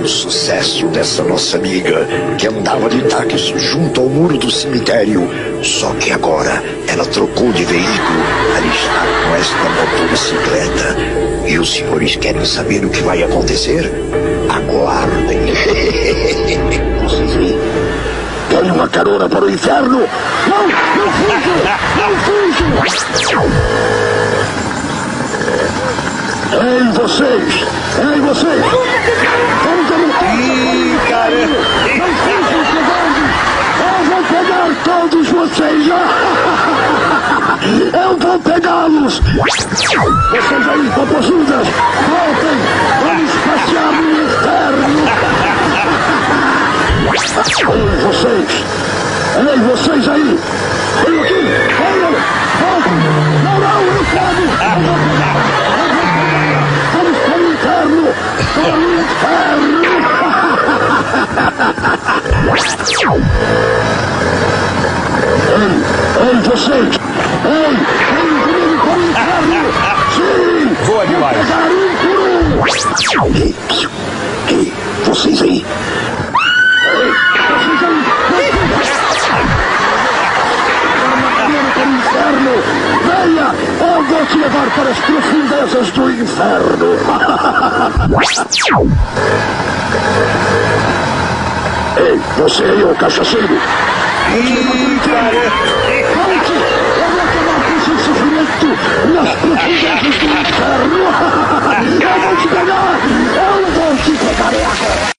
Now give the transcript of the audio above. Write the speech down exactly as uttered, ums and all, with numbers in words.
sucesso dessa nossa amiga, que andava de táxi junto ao muro do cemitério. Só que agora ela trocou de veículo para estar com esta motocicleta. E os senhores querem saber o que vai acontecer? Aguardem. Vocês veem? Querem uma carona para o inferno? Não, não fujam! Não fujam! Ei, vocês! Ei, vocês! Vamos derrotar! Ih, caramba! Não fujam, covardes! Eu vou pegar todos vocês! Eu vou pegá-los! Vocês aí, popozudas! Voltem! Vamos passear no inferno! Ei, vocês! Ei, vocês aí! Venham aqui! Venham! Voltem! Não, não, eu quero! Vamos para o inferno! Para o inferno! Ei, ei, vocês! Ei, venham comigo para o inferno! Sim! Boa demais! Vou pegar um por um! Ei, ei, vocês aí! Venha! Eu vou te levar para as profundezas do inferno! Ei, você aí, ô cachaceiro! Ih, cara! Volte! Eu vou acabar com seu sofrimento nas profundezas do inferno! Eu vou te pegar! Eu vou te pegar!